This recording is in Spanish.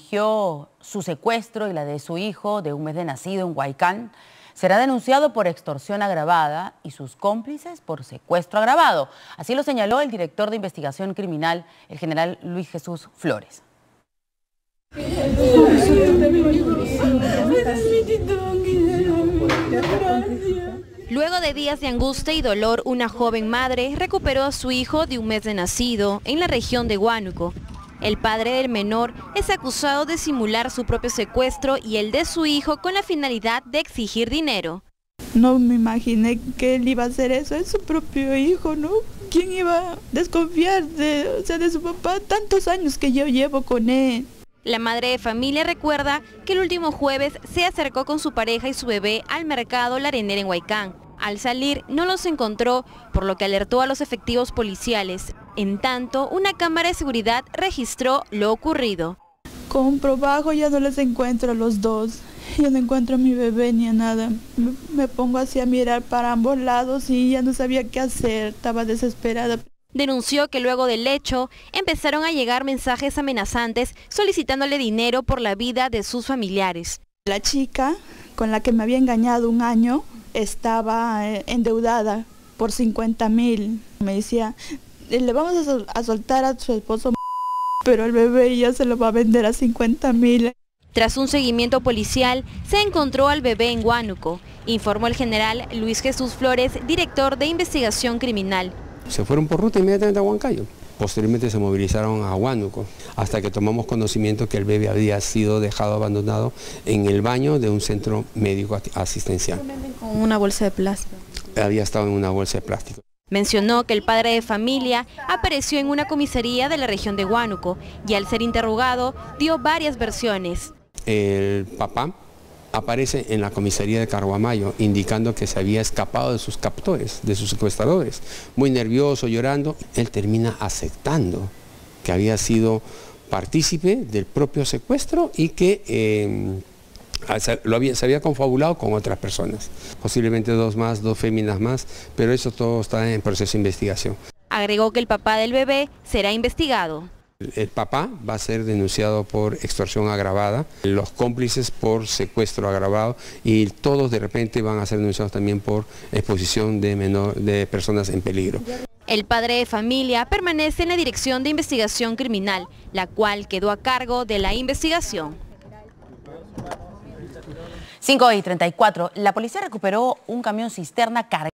fingió su secuestro y la de su hijo de un mes de nacido en Huaycán, será denunciado por extorsión agravada y sus cómplices por secuestro agravado. Así lo señaló el director de investigación criminal, el general Luis Jesús Flores. Luego de días de angustia y dolor, una joven madre recuperó a su hijo de un mes de nacido en la región de Huánuco. El padre del menor es acusado de simular su propio secuestro y el de su hijo con la finalidad de exigir dinero. No me imaginé que él iba a hacer eso, es su propio hijo, ¿no? ¿Quién iba a desconfiar de su papá? Tantos años que yo llevo con él. La madre de familia recuerda que el último jueves se acercó con su pareja y su bebé al mercado La Arenera en Huaycán. Al salir no los encontró, por lo que alertó a los efectivos policiales. En tanto, una cámara de seguridad registró lo ocurrido. Compro, bajo, ya no les encuentro a los dos. Ya no encuentro a mi bebé ni a nada. Me pongo así a mirar para ambos lados y ya no sabía qué hacer, estaba desesperada. Denunció que luego del hecho empezaron a llegar mensajes amenazantes solicitándole dinero por la vida de sus familiares. La chica con la que me había engañado un año estaba endeudada por 50,000. Me decía, le vamos a soltar a su esposo, pero el bebé ya se lo va a vender a 50,000. Tras un seguimiento policial, se encontró al bebé en Huánuco, informó el general Luis Jesús Flores, director de investigación criminal. Se fueron por ruta inmediatamente a Huancayo. Posteriormente se movilizaron a Huánuco, hasta que tomamos conocimiento que el bebé había sido dejado abandonado en el baño de un centro médico asistencial. Con una bolsa de plástico. Había estado en una bolsa de plástico. Mencionó que el padre de familia apareció en una comisaría de la región de Huánuco y al ser interrogado dio varias versiones. El papá aparece en la comisaría de Carhuamayo indicando que se había escapado de sus captores, de sus secuestradores. Muy nervioso, llorando, él termina aceptando que había sido partícipe del propio secuestro y que se había confabulado con otras personas. Posiblemente dos féminas más, pero eso todo está en proceso de investigación. Agregó que el papá del bebé será investigado. El papá va a ser denunciado por extorsión agravada, los cómplices por secuestro agravado y todos de repente van a ser denunciados también por exposición de personas en peligro. El padre de familia permanece en la Dirección de Investigación Criminal, la cual quedó a cargo de la investigación. 5:34. La policía recuperó un camión cisterna cargado.